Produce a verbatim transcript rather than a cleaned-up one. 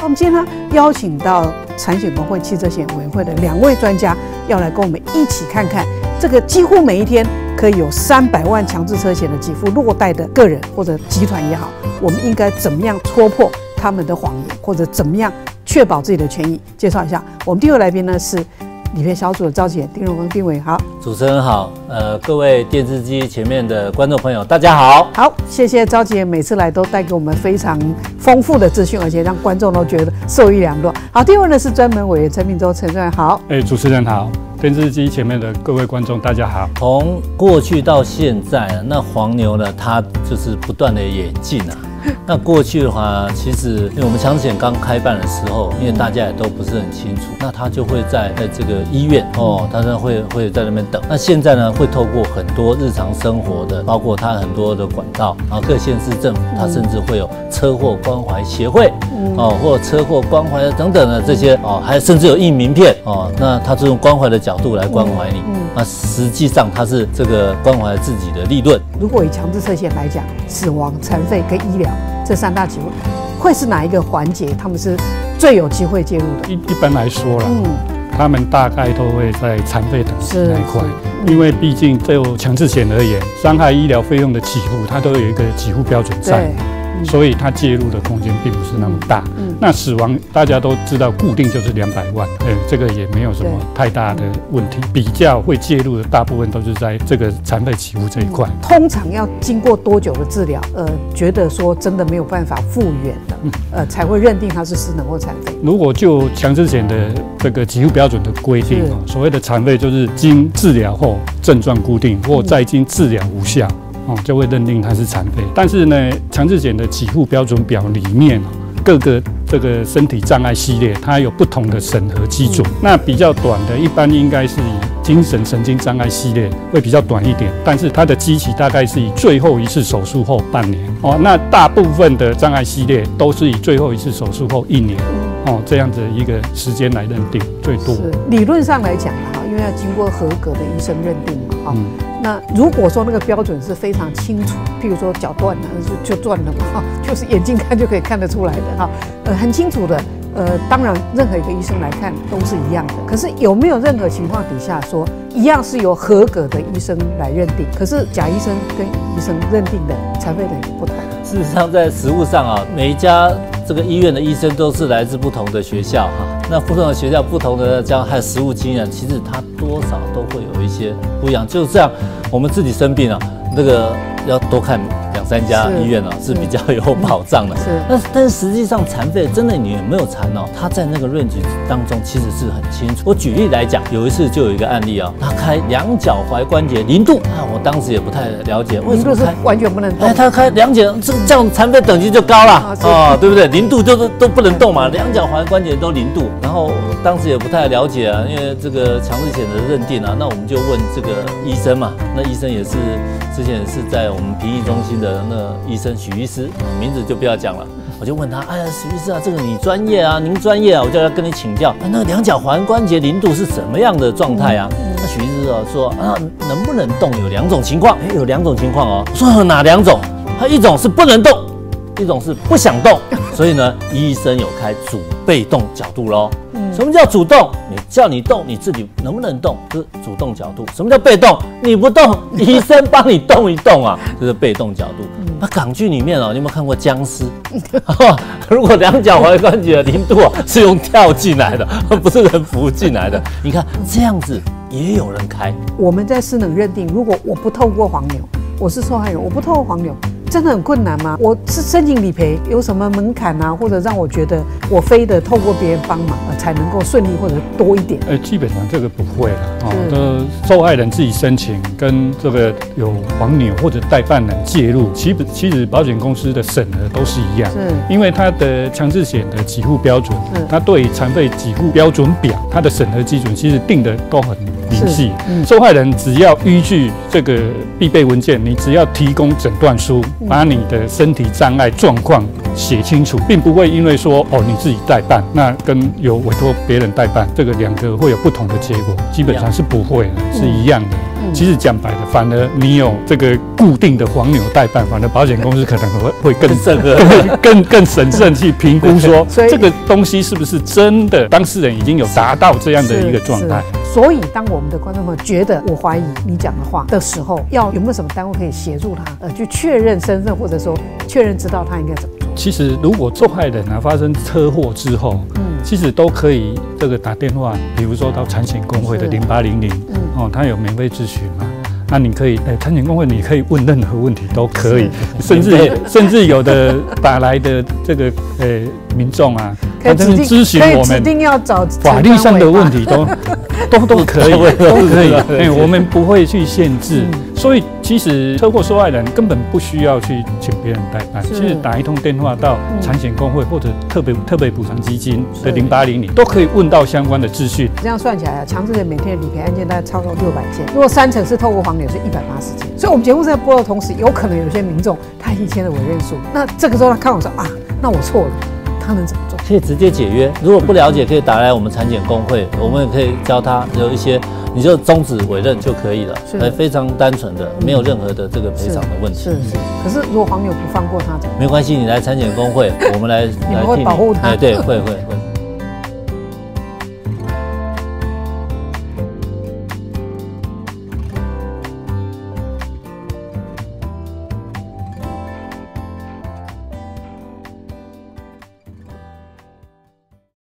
我们今天呢邀请到产险工会汽车险委员会的两位专家，要来跟我们一起看看这个几乎每一天可以有三百万强制车险的给付落袋的个人或者集团也好，我们应该怎么样戳破他们的谎言，或者怎么样确保自己的权益？介绍一下，我们第二位来宾呢是理赔小组的召集人丁荣光丁委，好， 主持人好，呃，各位电视机前面的观众朋友，大家好， 好，谢谢召集人每次来都带给我们非常丰富的资讯，而且让观众都觉得受益良多。好，第二位呢是专门委员陈明洲陈专员，好， 哎、欸，主持人好，电视机前面的各位观众大家好。 从过去到现在，那黄牛呢，它就是不断的演进啊。那过去的话，其实因为我们强制险刚开办的时候，因为大家也都不是很清楚，那他就会在在这个医院哦，他就会会在那边等。那现在呢，会透过很多日常生活的，包括他很多的管道，然后各县市政府，他甚至会有车祸关怀协会哦，或者车祸关怀等等的这些哦，还甚至有印名片哦，那他是用关怀的角度来关怀你，那实际上他是这个关怀自己的利润。 如果以强制车险来讲，死亡、残废跟医疗这三大给付，会是哪一个环节他们是最有机会介入的？ 一一般来说啦，嗯，他们大概都会在残废等级那一块，因为毕竟就强制险而言，伤害医疗费用的给付，它都有一个给付标准在。所以它介入的空间并不是那么大。嗯，那死亡大家都知道，固定就是两百万，哎，这个也没有什么太大的问题。比较会介入的大部分都是在这个残废给付这一块。 嗯、通常要经过多久的治疗？呃，觉得说真的没有办法复原的，嗯、呃，才会认定它是失能或残废。 如果就强制险的这个给付标准的规定啊，所谓的残废就是经治疗后症状固定，或再经治疗无效。哦，就会认定它是残废。但是呢，强制险的给付标准表里面，各个这个身体障碍系列，它有不同的审核基准。嗯、那比较短的，一般应该是以精神神经障碍系列会比较短一点，但是它的基期大概是以最后一次手术后半年。哦，那大部分的障碍系列都是以最后一次手术后一年。哦，这样子一个时间来认定最多。 是理论上来讲哈，因为要经过合格的医生认定嘛，哈、嗯。那如果说那个标准是非常清楚，譬如说脚断了就就断了嘛，哈，就是眼睛看就可以看得出来的哈，呃，很清楚的，呃，当然任何一个医生来看都是一样的。可是有没有任何情况底下说一样是由合格的医生来认定，可是假医生跟医生认定的残废的不同？ 事实上，在实务上啊，每一家这个医院的医生都是来自不同的学校哈，那不同的学校、不同的这样还有实务经验，其实他多少都会有一些不一样。就这样，我们自己生病啊，这个要多看两三家医院啊，是比较有保障的。是，但但是实际上残废真的你有没有残哦？他在那个range当中其实是很清楚。我举例来讲，有一次就有一个案例啊，他开两脚踝关节零度啊，我当时也不太了解为什么开完全不能动。 哎，他开两脚，这这样残废等级就高了啊、哦，对不对？零度就都都不能动嘛，两脚踝关节都零度。然后当时也不太了解啊，因为这个强制险的认定啊，那我们就问这个医生嘛，那医生也是之前是在我们评议中心的那个医生许医师，名字就不要讲了。我就问他，哎呀，许医师啊，这个你专业啊，您专业啊，我就要跟你请教，那个两脚踝关节零度是什么样的状态啊？那许医师啊说啊，能不能动有两种情况，哎，有两种情况哦。我说哪两种？他一种是不能动，一种是不想动。所以呢，医生有开主被动角度咯。什么叫主动？你叫你动，你自己能不能动？这是主动角度。什么叫被动？你不动，医生帮你动一动啊，这是被动角度。那港剧里面哦，你有没有看过僵尸？如果两脚踝关节的零度啊是用跳进来的，不是人扶进来的。你看这样子也有人开。 我们在失能认定，如果我不透过黄牛，我是受害人，我不透过黄牛。真的很困难吗？我是申请理赔有什么门槛啊？或者让我觉得我非得透过别人帮忙呃才能够顺利或者多一点？ 呃，基本上这个不会了哦，都受害人自己申请，跟这个有黄牛或者代办人介入，其实其实保险公司的审核都是一样，是因为它的强制险的给付标准，它对残废给付标准表，它的审核基准其实定的都很明细。嗯、受害人只要依据这个必备文件，你只要提供诊断书。把你的身体障碍状况写清楚，并不会因为说哦你自己代办，那跟有委托别人代办，这个两个会有不同的结果，基本上是不会的，是一样的。嗯， 其实讲白了，反而你有这个固定的黄牛代办，反而保险公司可能会会更更更更审慎去评估说这个东西是不是真的当事人已经有达到这样的一个状态。 所以，当我们的观众朋友觉得我怀疑你讲的话的时候，要有没有什么单位可以协助他，呃，去确认身份，或者说确认知道他应该怎么做？ 其实，如果受害人啊发生车祸之后，嗯，其实都可以这个打电话，比如说到产险公会的零八零零，哦，他有免费咨询嘛。那你可以，哎，产险公会你可以问任何问题都可以，甚至甚至有的打来的这个呃民众啊，他真的咨询我们， 指定要找法律上的问题都都都可以，都可以，哎，我们不会去限制。所以其实车祸受害人根本不需要去请别人代办，其实打一通电话到产险公会或者特别特别补偿基金的零八零零都可以问到相关的资讯。 这样算起来啊，强制险每天的理赔案件大概超过六百件，如果三成是透过黄牛是一百八十件。所以我们节目在播的同时，有可能有些民众他已经签了委任书，那这个时候他看我说啊，那我错了，他能怎么做？ 可以直接解约，如果不了解，可以打来我们产险公会，我们也可以教他有一些。你就终止委任就可以了，非常单纯的，没有任何的这个赔偿的问题。 是是。可是如果黄牛不放过他， 没关系，你来产险公会，我们来你们会保护他。 哎，对，会会会。